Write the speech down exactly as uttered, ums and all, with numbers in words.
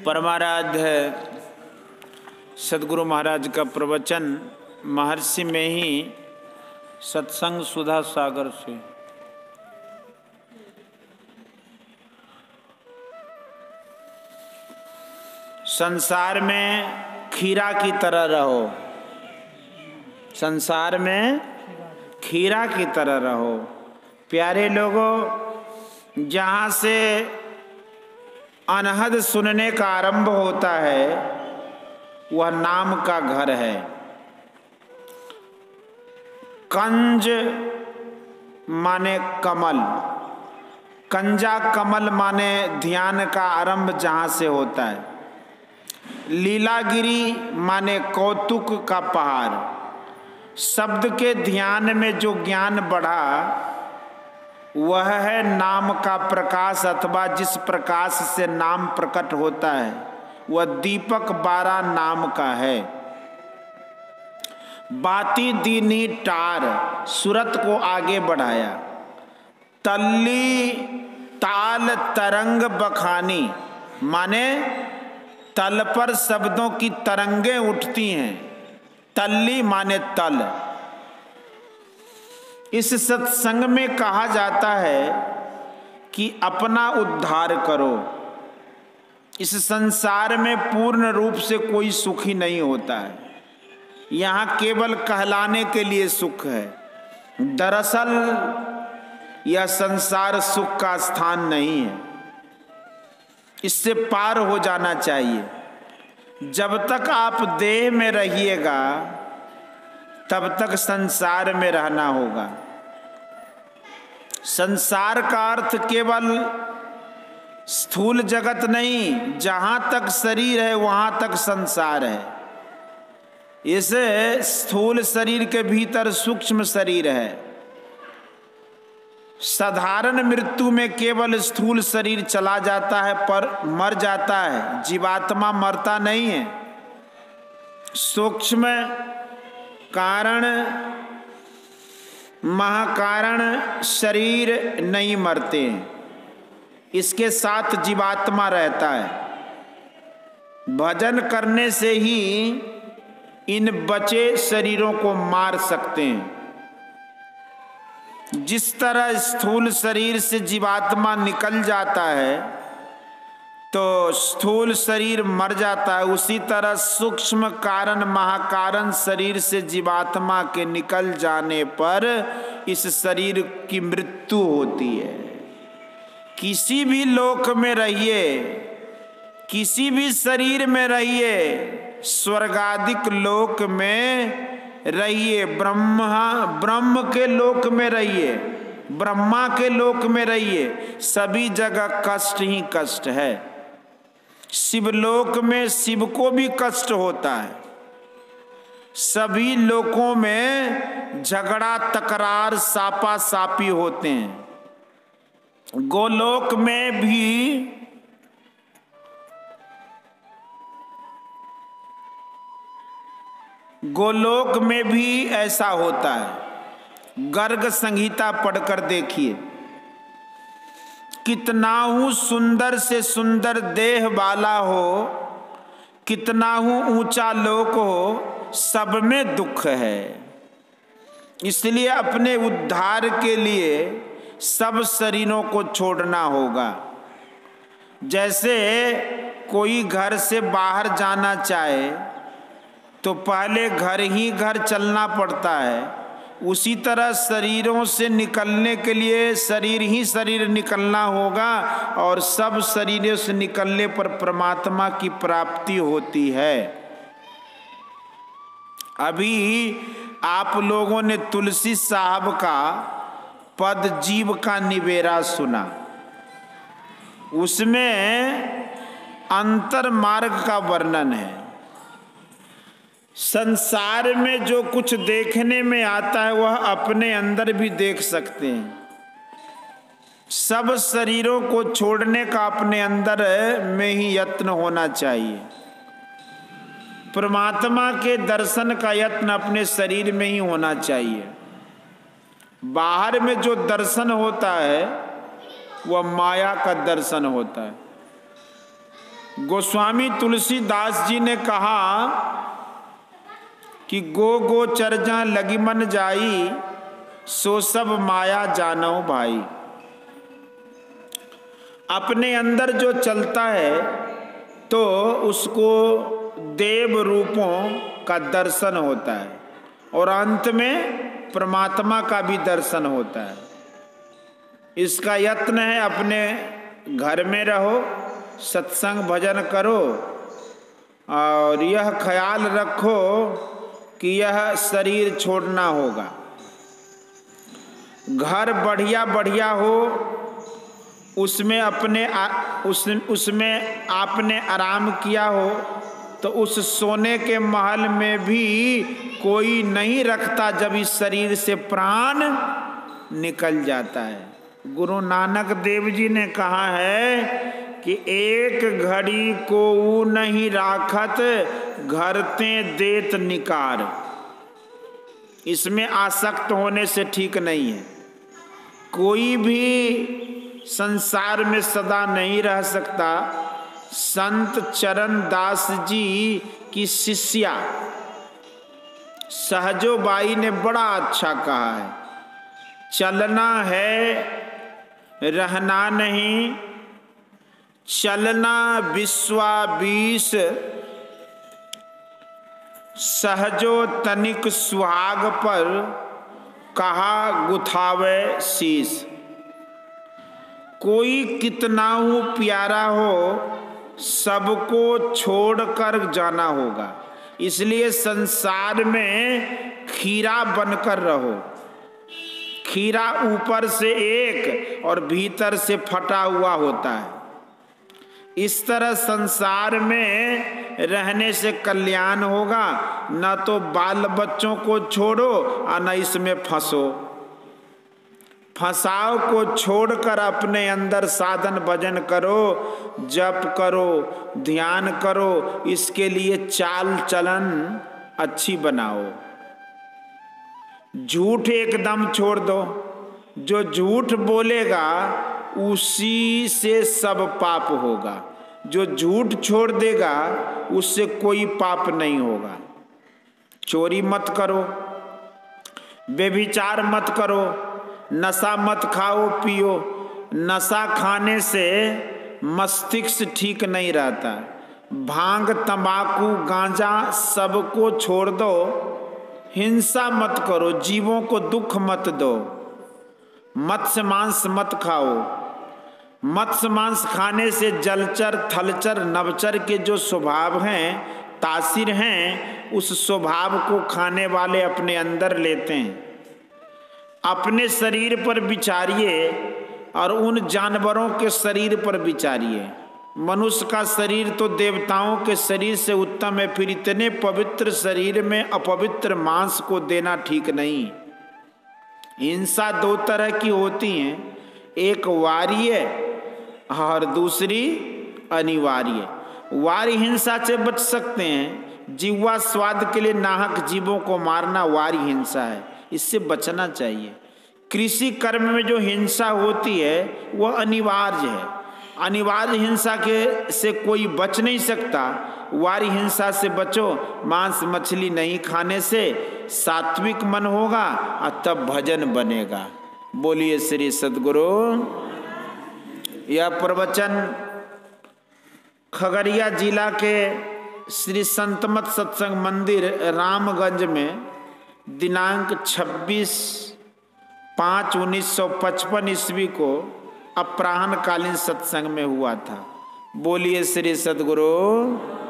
परमाराध्य सद्गुरु महाराज का प्रवचन महर्षि में ही सत्संग सुधा सागर से। संसार में खीरा की तरह रहो, संसार में खीरा की तरह रहो। प्यारे लोगों, जहाँ से अनहद सुनने का आरंभ होता है वह नाम का घर है। कंज माने कमल, कंजा कमल माने ध्यान का आरंभ जहाँ से होता है। लीलागिरी माने कौतुक का पहाड़। शब्द के ध्यान में जो ज्ञान बढ़ा वह है नाम का प्रकाश, अथवा जिस प्रकाश से नाम प्रकट होता है वह दीपक बारह नाम का है। बाती दीनी टार सूरत को आगे बढ़ाया। तल्ली ताल तरंग बखानी माने तल पर शब्दों की तरंगें उठती हैं। तल्ली माने तल। इस सत्संग में कहा जाता है कि अपना उद्धार करो। इस संसार में पूर्ण रूप से कोई सुखी नहीं होता है, यहाँ केवल कहलाने के लिए सुख है। दरअसल यह संसार सुख का स्थान नहीं है, इससे पार हो जाना चाहिए। जब तक आप देह में रहिएगा तब तक संसार में रहना होगा। संसार का अर्थ केवल स्थूल जगत नहीं, जहां तक शरीर है वहां तक संसार है। इस स्थूल शरीर के भीतर सूक्ष्म शरीर है। साधारण मृत्यु में केवल स्थूल शरीर चला जाता है पर मर जाता है, जीवात्मा मरता नहीं है। सूक्ष्म कारण महाकारण शरीर नहीं मरते, इसके साथ जीवात्मा रहता है। भजन करने से ही इन बचे शरीरों को मार सकते हैं। जिस तरह स्थूल शरीर से जीवात्मा निकल जाता है तो स्थूल शरीर मर जाता है, उसी तरह सूक्ष्म कारण महाकारण शरीर से जीवात्मा के निकल जाने पर इस शरीर की मृत्यु होती है। किसी भी लोक में रहिए, किसी भी शरीर में रहिए, स्वर्गादिक लोक में रहिए, ब्रह्मा ब्रह्म के लोक में रहिए, ब्रह्मा के लोक में रहिए, सभी जगह कष्ट ही कष्ट है। शिवलोक में शिव को भी कष्ट होता है। सभी लोकों में झगड़ा तकरार सापा सापी होते हैं। गोलोक में भी गोलोक में भी ऐसा होता है। गर्ग संहिता पढ़कर देखिए, कितना हूँ सुंदर से सुंदर देह वाला हो, कितना हूँ ऊंचा लोक हो, सब में दुख है। इसलिए अपने उद्धार के लिए सब शरीरों को छोड़ना होगा। जैसे कोई घर से बाहर जाना चाहे तो पहले घर ही घर चलना पड़ता है, उसी तरह शरीरों से निकलने के लिए शरीर ही शरीर निकलना होगा और सब शरीरों से निकलने पर परमात्मा की प्राप्ति होती है। अभी आप लोगों ने तुलसी साहब का पद जीव का निवेरा सुना, उसमें अंतर मार्ग का वर्णन है। संसार में जो कुछ देखने में आता है वह अपने अंदर भी देख सकते हैं। सब शरीरों को छोड़ने का अपने अंदर में ही यत्न होना चाहिए। परमात्मा के दर्शन का यत्न अपने शरीर में ही होना चाहिए। बाहर में जो दर्शन होता है वह माया का दर्शन होता है। गोस्वामी तुलसीदास जी ने कहा कि गो गो चरजा लगी मन जाई, सो सब माया जानो भाई। अपने अंदर जो चलता है तो उसको देव रूपों का दर्शन होता है और अंत में परमात्मा का भी दर्शन होता है। इसका यत्न है, अपने घर में रहो, सत्संग भजन करो और यह ख्याल रखो कि यह शरीर छोड़ना होगा। घर बढ़िया बढ़िया हो, उसमें अपने आ, उस उसमें आपने आराम किया हो तो उस सोने के महल में भी कोई नहीं रखता जब इस शरीर से प्राण निकल जाता है। गुरु नानक देव जी ने कहा है कि एक घड़ी को नहीं राखत, घरते देत निकार। इसमें आसक्त होने से ठीक नहीं है। कोई भी संसार में सदा नहीं रह सकता। संत चरण दास जी की शिष्या सहजो बाई ने बड़ा अच्छा कहा है, चलना है रहना नहीं, चलना विश्वाबीस, सहजो तनिक सुहाग पर कहा गुथावे शीस। कोई कितना हो प्यारा हो, सबको छोड़कर जाना होगा। इसलिए संसार में खीरा बनकर रहो। खीरा ऊपर से एक और भीतर से फटा हुआ होता है। इस तरह संसार में रहने से कल्याण होगा। न तो बाल बच्चों को छोड़ो और न इसमें फंसो। फंसाव को छोड़कर अपने अंदर साधन भजन करो, जप करो, ध्यान करो। इसके लिए चाल चलन अच्छी बनाओ। झूठ एकदम छोड़ दो। जो झूठ बोलेगा उसी से सब पाप होगा। जो झूठ छोड़ देगा उससे कोई पाप नहीं होगा। चोरी मत करो, व्यभिचार मत करो, नशा मत खाओ पियो। नशा खाने से मस्तिष्क ठीक नहीं रहता। भांग, तंबाकू, गांजा सबको छोड़ दो। हिंसा मत करो, जीवों को दुख मत दो। मत्स्य मांस मत खाओ। मत्स्य मांस खाने से जलचर, थलचर, नवचर के जो स्वभाव हैं, तासीर हैं, उस स्वभाव को खाने वाले अपने अंदर लेते हैं। अपने शरीर पर विचारिए और उन जानवरों के शरीर पर विचारिए। मनुष्य का शरीर तो देवताओं के शरीर से उत्तम है, फिर इतने पवित्र शरीर में अपवित्र मांस को देना ठीक नहीं। हिंसा दो तरह की होती हैं, एक वार्य और दूसरी अनिवार्य। वार्य हिंसा से बच सकते हैं। जीवा स्वाद के लिए नाहक जीवों को मारना वार्य हिंसा है, इससे बचना चाहिए। कृषि कर्म में जो हिंसा होती है वह अनिवार्य है। अनिवार्य हिंसा के से कोई बच नहीं सकता। वार्य हिंसा से बचो। मांस मछली नहीं खाने से सात्विक मन होगा और तब भजन बनेगा। बोलिए श्री सद्गुरु। यह प्रवचन खगड़िया जिला के श्री संतमत सत्संग मंदिर रामगंज में दिनांक छब्बीस पाँच उन्नीस सौ पचपन ईस्वी को अपराह्न कालीन सत्संग में हुआ था। बोलिए श्री सद्गुरु।